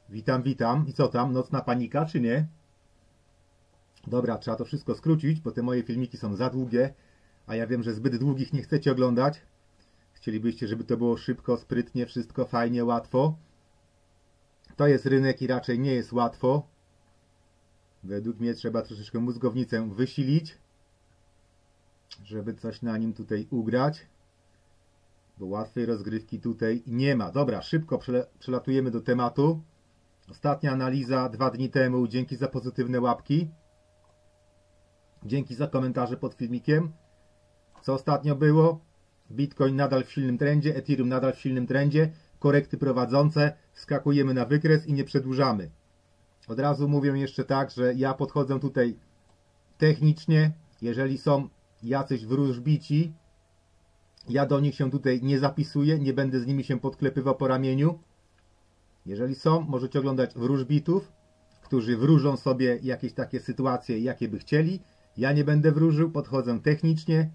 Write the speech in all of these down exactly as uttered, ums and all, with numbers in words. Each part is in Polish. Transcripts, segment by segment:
Witam, witam. I co tam? Nocna panika, czy nie? Dobra, trzeba to wszystko skrócić, bo te moje filmiki są za długie, a ja wiem, że zbyt długich nie chcecie oglądać. Chcielibyście, żeby to było szybko, sprytnie, wszystko fajnie, łatwo. To jest rynek i raczej nie jest łatwo. Według mnie trzeba troszeczkę mózgownicę wysilić, żeby coś na nim tutaj ugrać. Bo łatwej rozgrywki tutaj nie ma. Dobra, szybko przelatujemy do tematu. Ostatnia analiza dwa dni temu. Dzięki za pozytywne łapki. Dzięki za komentarze pod filmikiem. Co ostatnio było? Bitcoin nadal w silnym trendzie, Ethereum nadal w silnym trendzie. Korekty prowadzące. Skakujemy na wykres i nie przedłużamy. Od razu mówię jeszcze tak, że ja podchodzę tutaj technicznie. Jeżeli są jacyś wróżbici, ja do nich się tutaj nie zapisuję, nie będę z nimi się podklepywał po ramieniu. Jeżeli są, możecie oglądać wróżbitów, którzy wróżą sobie jakieś takie sytuacje, jakie by chcieli. Ja nie będę wróżył, podchodzę technicznie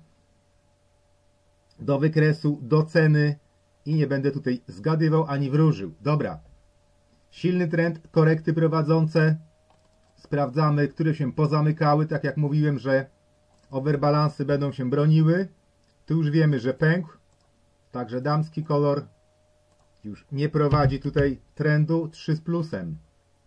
do wykresu, do ceny i nie będę tutaj zgadywał ani wróżył. Dobra. Silny trend, korekty prowadzące. Sprawdzamy, które się pozamykały. Tak jak mówiłem, że overbalansy będą się broniły. Tu już wiemy, że pękł. Także damski kolor już nie prowadzi tutaj trendu trzy z plusem.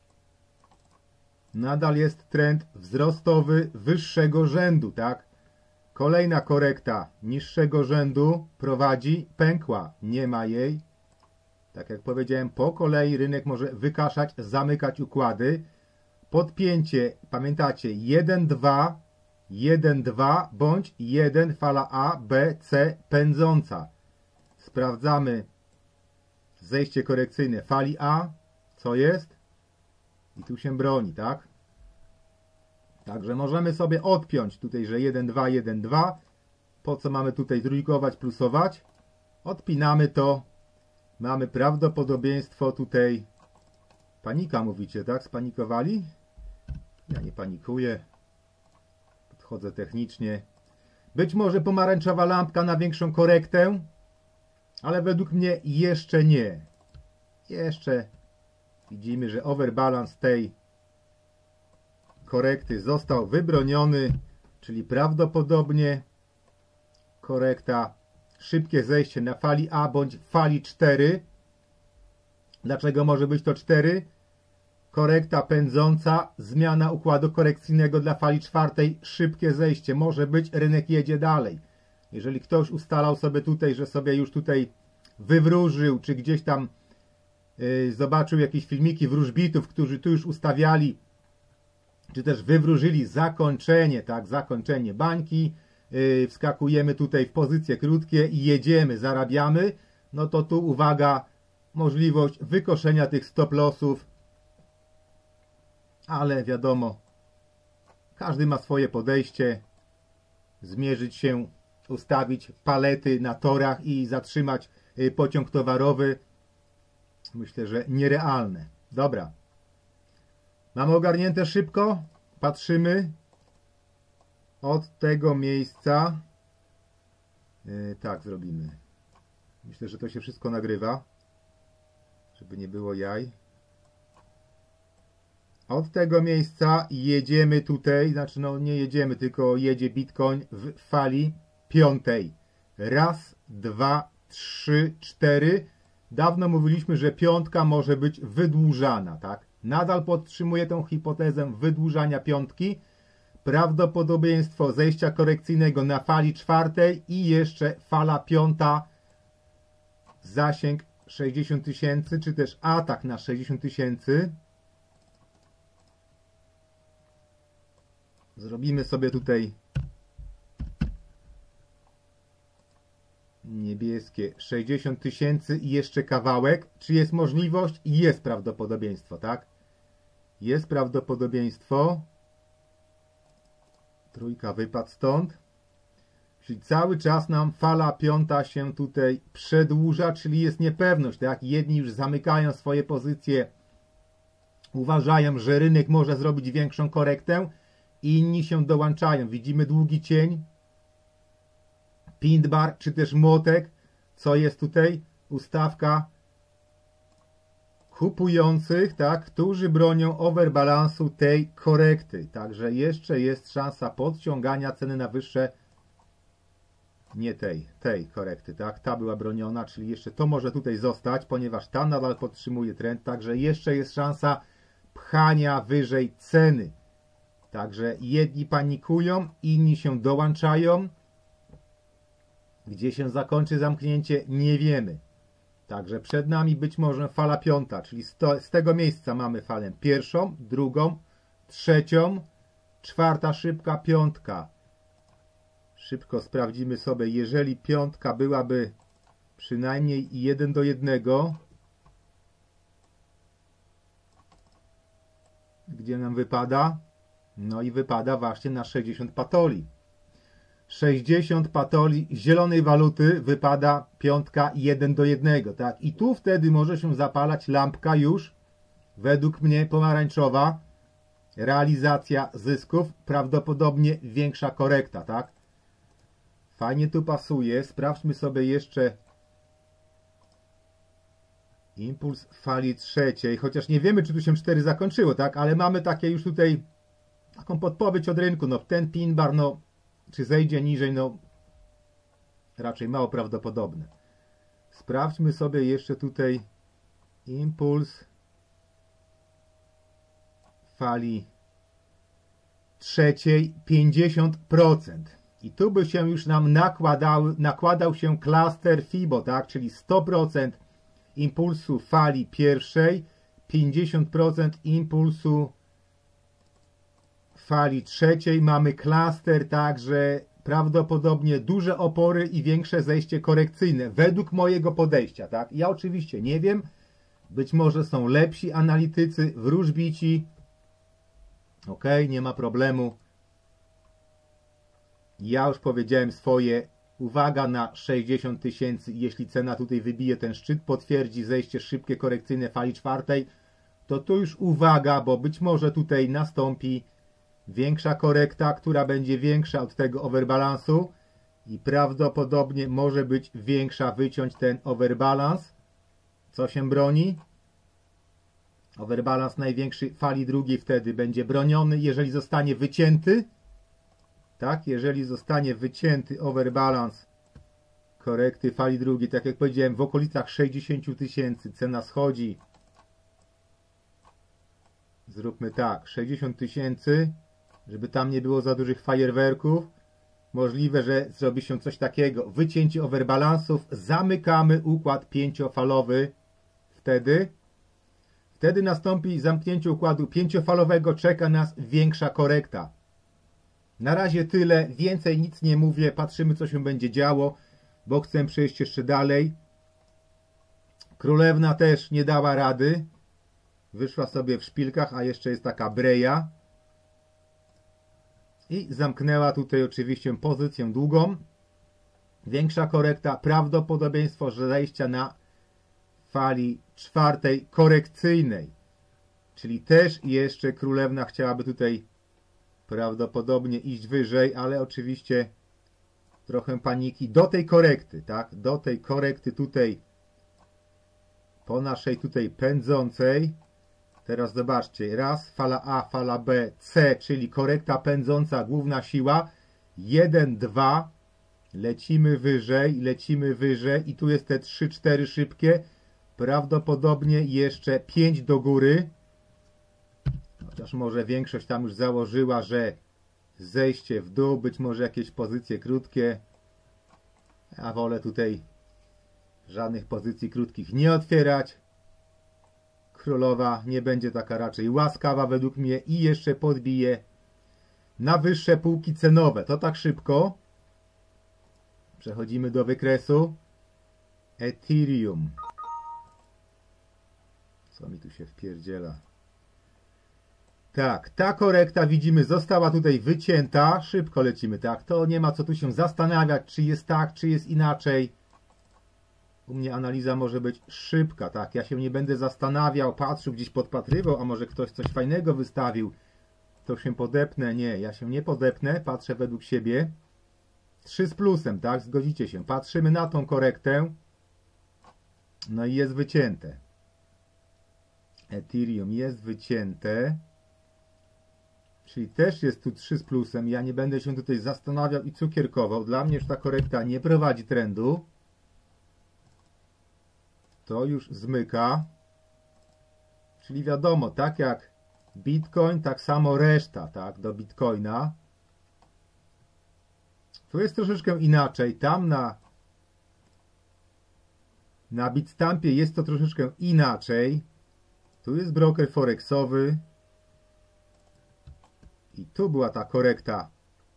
Nadal jest trend wzrostowy wyższego rzędu, tak? Kolejna korekta niższego rzędu prowadzi, pękła, nie ma jej. Tak jak powiedziałem, po kolei rynek może wykaszać, zamykać układy. Podpięcie, pamiętacie, jeden dwa, jeden dwa bądź jeden fala A, B, C pędząca. Sprawdzamy zejście korekcyjne fali A, co jest? I tu się broni, tak? Także możemy sobie odpiąć tutaj, że jeden dwa, jeden dwa. Po co mamy tutaj trójkować, plusować? Odpinamy to. Mamy prawdopodobieństwo tutaj. Panika mówicie, tak? Spanikowali? Ja nie panikuję. Podchodzę technicznie. Być może pomarańczowa lampka na większą korektę, ale według mnie jeszcze nie. Jeszcze widzimy, że overbalance tej korekty został wybroniony, czyli prawdopodobnie korekta, szybkie zejście na fali A bądź fali cztery. Dlaczego może być to cztery? Korekta pędząca, zmiana układu korekcyjnego dla fali czwartej, szybkie zejście. Może być, rynek jedzie dalej. Jeżeli ktoś ustalał sobie tutaj, że sobie już tutaj wywróżył, czy gdzieś tam yy, zobaczył jakieś filmiki wróżbitów, którzy tu już ustawiali, czy też wywróżyli zakończenie, tak, zakończenie bańki, yy, wskakujemy tutaj w pozycje krótkie i jedziemy, zarabiamy, no to tu uwaga, możliwość wykoszenia tych stop lossów, ale wiadomo, każdy ma swoje podejście, zmierzyć się, ustawić palety na torach i zatrzymać pociąg towarowy. Myślę, że nierealne. Dobra. Mamy ogarnięte szybko. Patrzymy. Od tego miejsca. Yy, tak zrobimy. Myślę, że to się wszystko nagrywa. Żeby nie było jaj. Od tego miejsca jedziemy tutaj. Znaczy no nie jedziemy, tylko jedzie Bitcoin w fali piątej. Raz, dwa, trzy, cztery. Dawno mówiliśmy, że piątka może być wydłużana, tak? Nadal podtrzymuję tę hipotezę wydłużania piątki. Prawdopodobieństwo zejścia korekcyjnego na fali czwartej i jeszcze fala piąta. Zasięg sześćdziesiąt tysięcy, czy też atak na sześćdziesiąt tysięcy. Zrobimy sobie tutaj niebieskie sześćdziesiąt tysięcy i jeszcze kawałek. Czy jest możliwość? Jest prawdopodobieństwo, tak? Jest prawdopodobieństwo. Trójka wypadł stąd. Czyli cały czas nam fala piąta się tutaj przedłuża, czyli jest niepewność, tak? Jedni już zamykają swoje pozycje, uważają, że rynek może zrobić większą korektę, inni się dołączają. Widzimy długi cień, pin bar, czy też młotek. Co jest tutaj? Ustawka kupujących, tak, którzy bronią overbalansu tej korekty. Także jeszcze jest szansa podciągania ceny na wyższe, nie tej, tej korekty, tak, ta była broniona, czyli jeszcze to może tutaj zostać, ponieważ ta nadal podtrzymuje trend, także jeszcze jest szansa pchania wyżej ceny. Także jedni panikują, inni się dołączają. Gdzie się zakończy zamknięcie, nie wiemy. Także przed nami być może fala piąta, czyli z, to, z tego miejsca mamy falę pierwszą, drugą, trzecią, czwarta szybka, piątka. Szybko sprawdzimy sobie, jeżeli piątka byłaby przynajmniej jeden do jednego, gdzie nam wypada? No i wypada właśnie na sześćdziesiąt patoli. sześćdziesiąt patoli zielonej waluty wypada piątka jeden do jednego, tak? I tu wtedy może się zapalać lampka już, według mnie pomarańczowa, realizacja zysków, prawdopodobnie większa korekta, tak? Fajnie tu pasuje, sprawdźmy sobie jeszcze impuls fali trzeciej, chociaż nie wiemy, czy tu się cztery zakończyło, tak? Ale mamy takie już tutaj taką podpowiedź od rynku, no ten pin bar, no czy zejdzie niżej, no raczej mało prawdopodobne. Sprawdźmy sobie jeszcze tutaj impuls fali trzeciej pięćdziesiąt procent. I tu by się już nam nakładał, nakładał się klaster Fibo, tak? Czyli sto procent impulsu fali pierwszej, pięćdziesiąt procent impulsu fali trzeciej. Mamy klaster, także prawdopodobnie duże opory i większe zejście korekcyjne, według mojego podejścia, tak? Ja oczywiście nie wiem, być może są lepsi analitycy, wróżbici, ok, nie ma problemu. Ja już powiedziałem swoje, uwaga na sześćdziesiąt tysięcy, jeśli cena tutaj wybije ten szczyt, potwierdzi zejście szybkie korekcyjne fali czwartej, to tu już uwaga, bo być może tutaj nastąpi większa korekta, która będzie większa od tego overbalansu i prawdopodobnie może być większa, wyciąć ten overbalans. Co się broni? Overbalans największy fali drugiej wtedy będzie broniony, jeżeli zostanie wycięty. Tak, jeżeli zostanie wycięty overbalans korekty fali drugiej, tak jak powiedziałem, w okolicach sześćdziesiąt tysięcy, cena schodzi. Zróbmy tak, sześćdziesiąt tysięcy, żeby tam nie było za dużych fajerwerków. Możliwe, że zrobi się coś takiego. Wycięcie overbalansów, zamykamy układ pięciofalowy. Wtedy, wtedy nastąpi zamknięcie układu pięciofalowego, czeka nas większa korekta. Na razie tyle, więcej nic nie mówię, patrzymy co się będzie działo, bo chcę przejść jeszcze dalej. Królewna też nie dała rady. Wyszła sobie w szpilkach, a jeszcze jest taka breja. I zamknęła tutaj oczywiście pozycję długą. Większa korekta, prawdopodobieństwo zejścia na fali czwartej korekcyjnej. Czyli też jeszcze królewna chciałaby tutaj prawdopodobnie iść wyżej, ale oczywiście trochę paniki do tej korekty, tak? Do tej korekty tutaj po naszej tutaj pędzącej. Teraz zobaczcie, raz, fala A, fala B, C, czyli korekta pędząca, główna siła, jeden, dwa, lecimy wyżej, lecimy wyżej i tu jest te trzy, cztery szybkie, prawdopodobnie jeszcze pięć do góry, chociaż może większość tam już założyła, że zejście w dół, być może jakieś pozycje krótkie, ja wolę tutaj żadnych pozycji krótkich nie otwierać. Królowa nie będzie taka raczej łaskawa według mnie i jeszcze podbije na wyższe półki cenowe. To tak szybko. Przechodzimy do wykresu. Ethereum. Co mi tu się wpierdziela? Tak, ta korekta widzimy została tutaj wycięta. Szybko lecimy, tak. To nie ma co tu się zastanawiać, czy jest tak, czy jest inaczej. U mnie analiza może być szybka, tak? Ja się nie będę zastanawiał, patrzył, gdzieś podpatrywał, a może ktoś coś fajnego wystawił. To się podepnę. Nie, ja się nie podepnę, patrzę według siebie. trzy z plusem, tak? Zgodzicie się. Patrzymy na tą korektę. No i jest wycięte. Ethereum jest wycięte. Czyli też jest tu trzy z plusem. Ja nie będę się tutaj zastanawiał i cukierkował. Dla mnie już ta korekta nie prowadzi trendu. To już zmyka. Czyli wiadomo, tak jak Bitcoin, tak samo reszta, tak, do Bitcoina. Tu jest troszeczkę inaczej. Tam na na Bitstampie jest to troszeczkę inaczej. Tu jest broker forexowy. I tu była ta korekta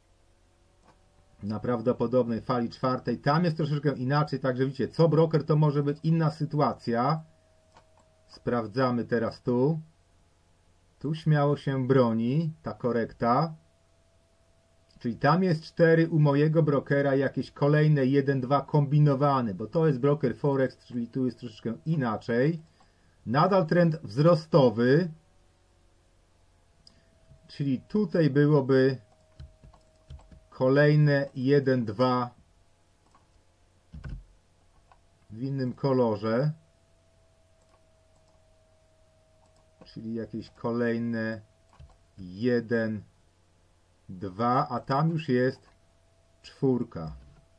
na prawdopodobnej fali czwartej. Tam jest troszeczkę inaczej, także widzicie, co broker to może być inna sytuacja. Sprawdzamy teraz tu. Tu śmiało się broni ta korekta. Czyli tam jest cztery u mojego brokera, jakieś kolejne jeden dwa kombinowane, bo to jest broker Forex, czyli tu jest troszeczkę inaczej. Nadal trend wzrostowy. Czyli tutaj byłoby kolejne jeden dwa w innym kolorze. Czyli jakieś kolejne jeden dwa, a tam już jest czwórka.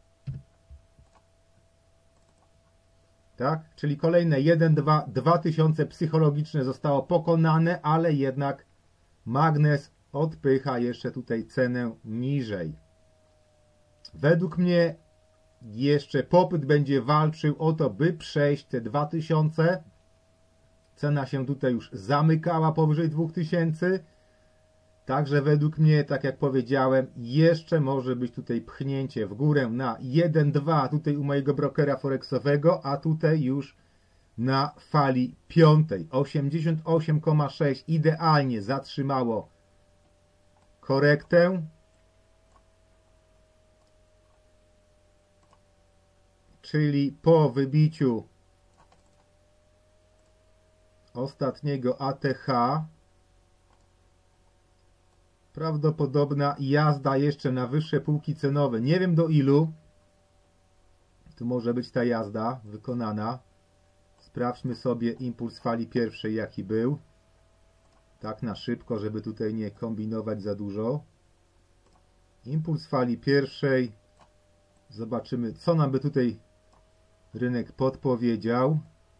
Tak? Czyli kolejne jeden dwa, dwa tysiące psychologiczne zostało pokonane, ale jednak magnes odpycha jeszcze tutaj cenę niżej. Według mnie jeszcze popyt będzie walczył o to, by przejść te dwa tysiące. Cena się tutaj już zamykała powyżej dwóch tysięcy. Także według mnie, tak jak powiedziałem, jeszcze może być tutaj pchnięcie w górę na jeden dwa tutaj u mojego brokera forexowego, a tutaj już na fali piątej. osiemdziesiąt osiem przecinek sześć idealnie zatrzymało korektę. Czyli po wybiciu ostatniego A T H prawdopodobna jazda jeszcze na wyższe półki cenowe. Nie wiem do ilu tu może być ta jazda wykonana. Sprawdźmy sobie impuls fali pierwszej, jaki był. Tak na szybko, żeby tutaj nie kombinować za dużo. Impuls fali pierwszej. Zobaczymy, co nam by tutaj rynek podpowiedział.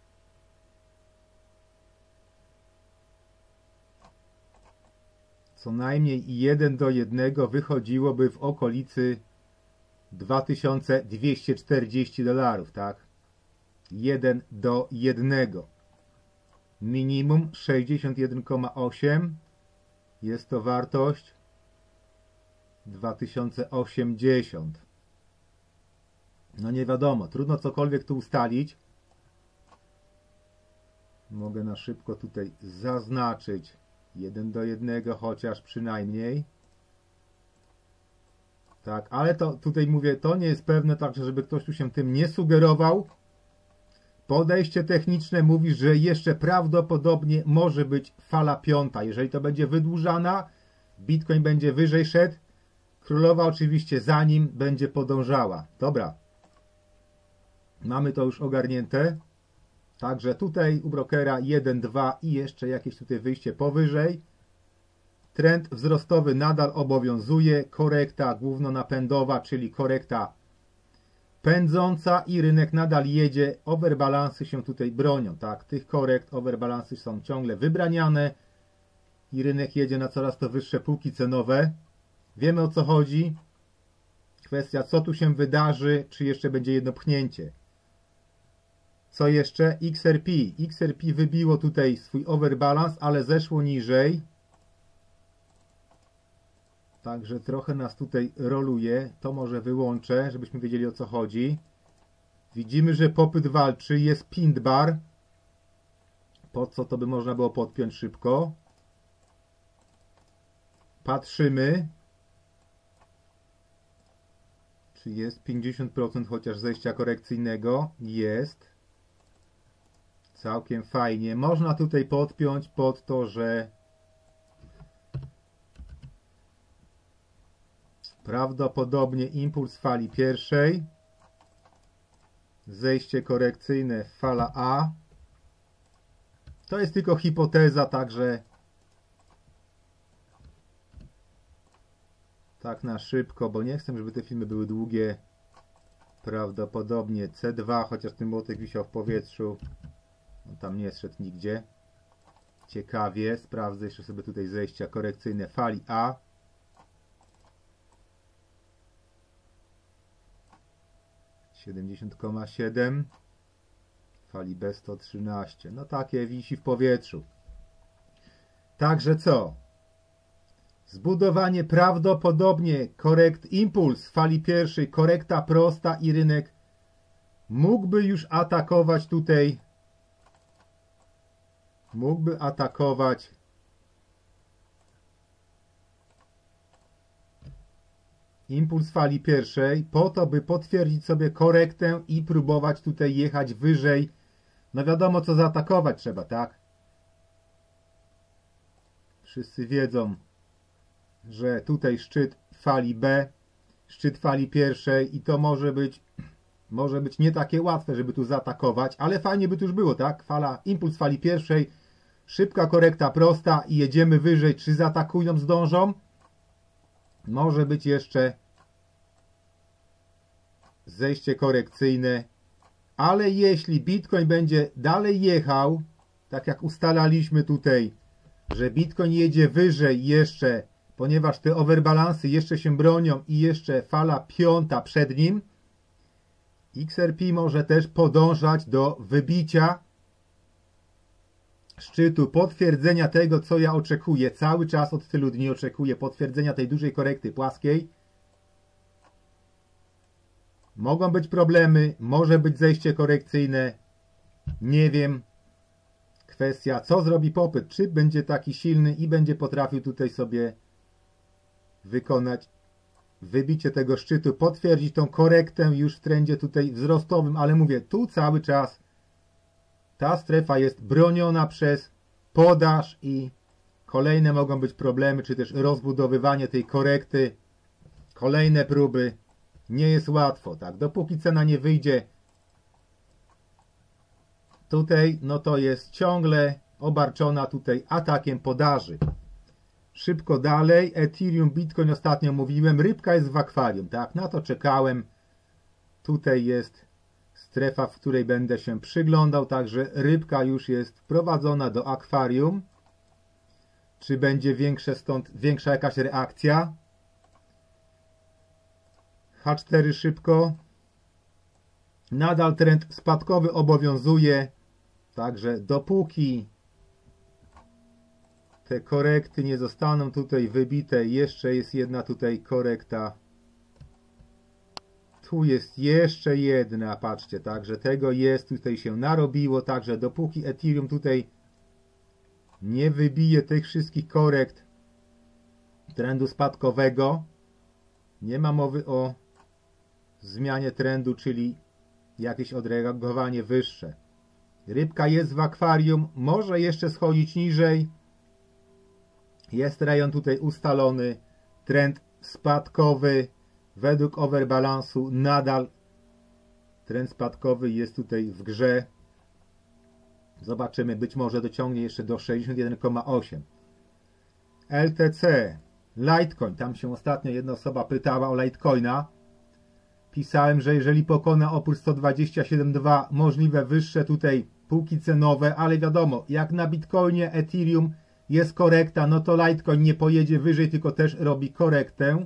Co najmniej jeden do jednego wychodziłoby w okolicy dwa tysiące dwieście czterdzieści dolarów, tak? jeden do jednego. Minimum sześćdziesiąt jeden przecinek osiem. Jest to wartość dwa tysiące osiemdziesiąt. No nie wiadomo, trudno cokolwiek tu ustalić. Mogę na szybko tutaj zaznaczyć jeden do jednego, chociaż przynajmniej. Tak, ale to tutaj mówię, to nie jest pewne, także żeby ktoś tu się tym nie sugerował. Podejście techniczne mówi, że jeszcze prawdopodobnie może być fala piąta. Jeżeli to będzie wydłużana, Bitcoin będzie wyżej szedł. Królowa oczywiście za nim będzie podążała. Dobra. Mamy to już ogarnięte. Także tutaj u brokera jeden dwa i jeszcze jakieś tutaj wyjście powyżej. Trend wzrostowy nadal obowiązuje. Korekta głównonapędowa, czyli korekta pędząca i rynek nadal jedzie. Overbalansy się tutaj bronią. Tak? Tych korekt overbalansy są ciągle wybraniane i rynek jedzie na coraz to wyższe półki cenowe. Wiemy, o co chodzi. Kwestia, co tu się wydarzy, czy jeszcze będzie jedno pchnięcie. Co jeszcze? X R P. X R P wybiło tutaj swój overbalans, ale zeszło niżej. Także trochę nas tutaj roluje. To może wyłączę, żebyśmy wiedzieli, o co chodzi. Widzimy, że popyt walczy. Jest pin bar. Po co to by można było podpiąć szybko? Patrzymy. Czy jest pięćdziesiąt procent chociaż zejścia korekcyjnego? Jest. Całkiem fajnie. Można tutaj podpiąć pod to, że prawdopodobnie impuls fali pierwszej, zejście korekcyjne fala A, To jest tylko hipoteza, także tak na szybko, bo nie chcę, żeby te filmy były długie. Prawdopodobnie C dwa, chociaż ten młotek wisiał w powietrzu. On tam nie szedł nigdzie. Ciekawie, sprawdzę jeszcze sobie tutaj zejścia korekcyjne fali A. siedemdziesiąt przecinek siedem. Fali B sto trzynaście. No takie wisi w powietrzu. Także co? Zbudowanie prawdopodobnie korekt impuls fali pierwszej, korekta prosta i rynek mógłby już atakować tutaj. Mógłby atakować impuls fali pierwszej po to, by potwierdzić sobie korektę i próbować tutaj jechać wyżej. No wiadomo, co zaatakować trzeba, tak? Wszyscy wiedzą, że tutaj szczyt fali B, szczyt fali pierwszej i to może być może być nie takie łatwe, żeby tu zaatakować, ale fajnie by tu już było, tak? Fala, impuls fali pierwszej, szybka korekta prosta i jedziemy wyżej. Czy zaatakują, zdążą? Może być jeszcze zejście korekcyjne, ale jeśli Bitcoin będzie dalej jechał, tak jak ustalaliśmy tutaj, że Bitcoin jedzie wyżej jeszcze, ponieważ te overbalansy jeszcze się bronią i jeszcze fala piąta przed nim, X R P może też podążać do wybicia szczytu, potwierdzenia tego, co ja oczekuję. Cały czas od tylu dni oczekuję potwierdzenia tej dużej korekty płaskiej. Mogą być problemy, może być zejście korekcyjne. Nie wiem. Kwestia, co zrobi popyt. Czy będzie taki silny i będzie potrafił tutaj sobie wykonać wybicie tego szczytu, potwierdzić tą korektę już w trendzie tutaj wzrostowym, ale mówię, tu cały czas ta strefa jest broniona przez podaż i kolejne mogą być problemy, czy też rozbudowywanie tej korekty, kolejne próby. Nie jest łatwo, tak? Dopóki cena nie wyjdzie tutaj, no to jest ciągle obarczona tutaj atakiem podaży. Szybko dalej, Ethereum, Bitcoin ostatnio mówiłem, rybka jest w akwarium, tak? Na to czekałem. Tutaj jest strefa, w której będę się przyglądał, także rybka już jest wprowadzona do akwarium. Czy będzie większe stąd, większa jakaś reakcja? H cztery szybko. Nadal trend spadkowy obowiązuje, także dopóki te korekty nie zostaną tutaj wybite, jeszcze jest jedna tutaj korekta. Tu jest jeszcze jedna, patrzcie, także tego jest, tutaj się narobiło, także dopóki Ethereum tutaj nie wybije tych wszystkich korekt trendu spadkowego, nie ma mowy o zmianie trendu, czyli jakieś odreagowanie wyższe. Rybka jest w akwarium, może jeszcze schodzić niżej. Jest rejon tutaj ustalony, trend spadkowy według overbalansu nadal trend spadkowy jest tutaj w grze. Zobaczymy, być może dociągnie jeszcze do sześćdziesiąt jeden przecinek osiem. L T C, Litecoin, tam się ostatnio jedna osoba pytała o Litecoina. Pisałem, że jeżeli pokona opór sto dwadzieścia siedem przecinek dwa, możliwe wyższe tutaj półki cenowe, ale wiadomo, jak na Bitcoinie, Ethereum jest korekta, no to Litecoin nie pojedzie wyżej, tylko też robi korektę.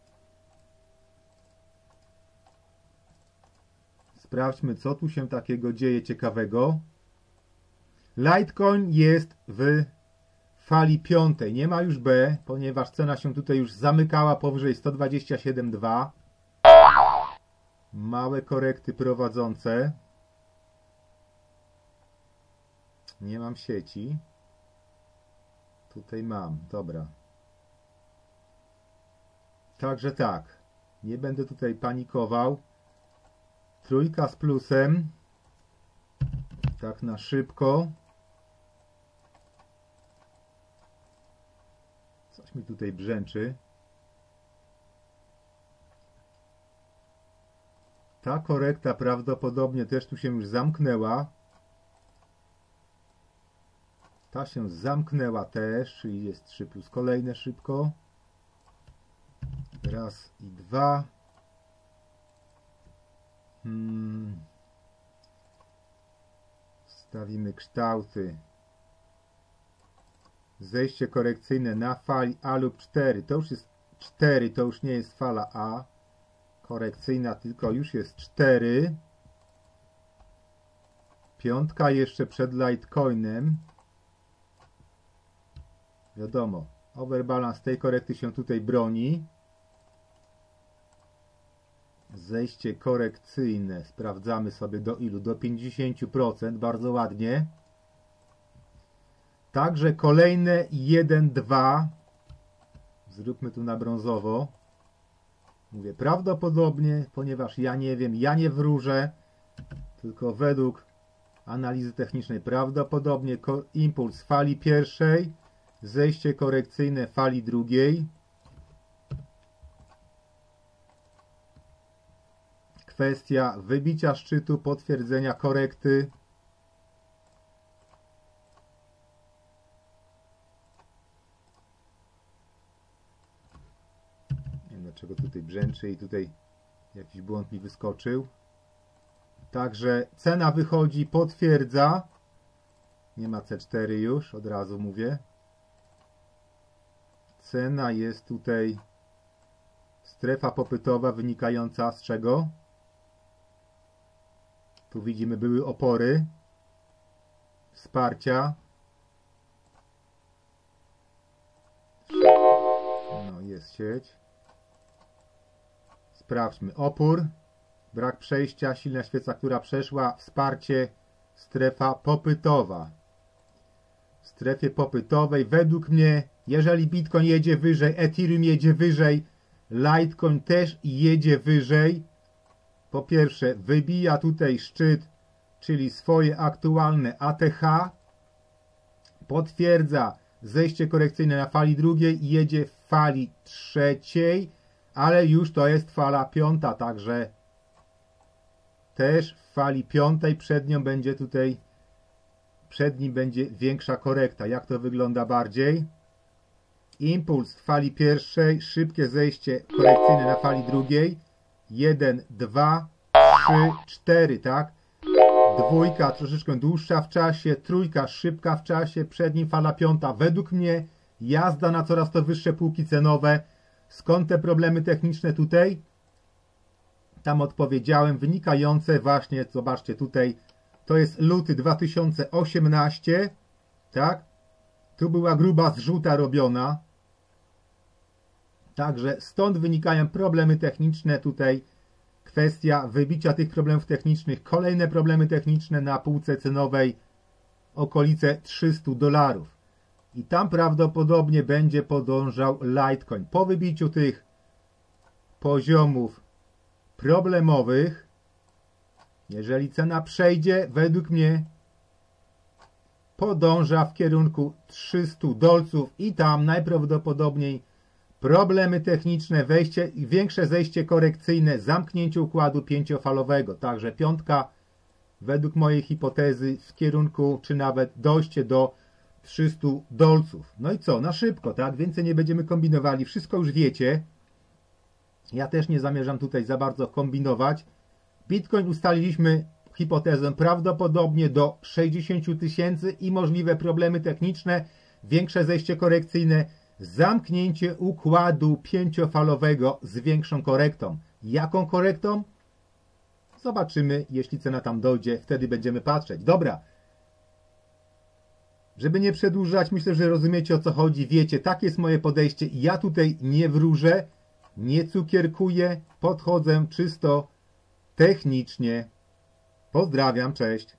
Sprawdźmy, co tu się takiego dzieje ciekawego. Litecoin jest w fali piątej. Nie ma już B, ponieważ cena się tutaj już zamykała powyżej sto dwadzieścia siedem przecinek dwa. Małe korekty prowadzące. Nie mam sieci. Tutaj mam, dobra. Także tak. Nie będę tutaj panikował. Trójka z plusem. Tak na szybko. Coś mi tutaj brzęczy. Ta korekta prawdopodobnie też tu się już zamknęła. Ta się zamknęła też, czyli jest trzy plus kolejne szybko. Raz i dwa. Hmm. Wstawimy kształty. Zejście korekcyjne na fali A lub cztery. To już jest cztery, to już nie jest fala A. Korekcyjna, tylko już jest cztery. Piątka jeszcze przed Litecoinem. Wiadomo, overbalance tej korekty się tutaj broni. Zejście korekcyjne. Sprawdzamy sobie do ilu? Do pięćdziesięciu procent. Bardzo ładnie. Także kolejne jeden, dwa. Zróbmy tu na brązowo. Mówię prawdopodobnie, ponieważ ja nie wiem, ja nie wróżę, tylko według analizy technicznej prawdopodobnie impuls fali pierwszej, zejście korekcyjne fali drugiej. Kwestia wybicia szczytu, potwierdzenia korekty. Nie wiem dlaczego tutaj brzęczy i tutaj jakiś błąd mi wyskoczył. Także cena wychodzi, potwierdza. Nie ma C cztery już, od razu mówię. Cena jest tutaj strefa popytowa wynikająca z czego? Tu widzimy, były opory, wsparcia. No, jest sieć. Sprawdźmy opór, brak przejścia, silna świeca, która przeszła, wsparcie, strefa popytowa. W strefie popytowej według mnie, jeżeli Bitcoin jedzie wyżej, Ethereum jedzie wyżej, Litecoin też jedzie wyżej. Po pierwsze, wybija tutaj szczyt, czyli swoje aktualne A T H. Potwierdza zejście korekcyjne na fali drugiej i jedzie w fali trzeciej, ale już to jest fala piąta, także też w fali piątej przed nią będzie tutaj, przed nim będzie większa korekta. Jak to wygląda bardziej? Impuls w fali pierwszej, szybkie zejście korekcyjne na fali drugiej. jeden, dwa, trzy, cztery, tak? Dwójka troszeczkę dłuższa w czasie, trójka szybka w czasie, przed nim fala piąta. Według mnie jazda na coraz to wyższe półki cenowe. Skąd te problemy techniczne tutaj? Tam odpowiedziałem, wynikające właśnie, zobaczcie tutaj, to jest luty dwa tysiące osiemnasty, tak? Tu była gruba zrzuta robiona. Także stąd wynikają problemy techniczne tutaj. Kwestia wybicia tych problemów technicznych. Kolejne problemy techniczne na półce cenowej. Okolice trzysta dolarów. I tam prawdopodobnie będzie podążał Litecoin. Po wybiciu tych poziomów problemowych, jeżeli cena przejdzie, według mnie podąża w kierunku trzystu dolców i tam najprawdopodobniej problemy techniczne, wejście, większe zejście korekcyjne, zamknięcie układu pięciofalowego. Także piątka według mojej hipotezy w kierunku, czy nawet dojście do trzystu dolców. No i co? Na szybko, tak? Więcej nie będziemy kombinowali. Wszystko już wiecie. Ja też nie zamierzam tutaj za bardzo kombinować. Bitcoin ustaliliśmy hipotezę prawdopodobnie do sześćdziesięciu tysięcy i możliwe problemy techniczne, większe zejście korekcyjne, zamknięcie układu pięciofalowego z większą korektą. Jaką korektą? Zobaczymy, jeśli cena tam dojdzie, wtedy będziemy patrzeć. Dobra. Żeby nie przedłużać, myślę, że rozumiecie, o co chodzi. Wiecie, takie jest moje podejście. Ja tutaj nie wróżę, nie cukierkuję, podchodzę czysto technicznie. Pozdrawiam, cześć.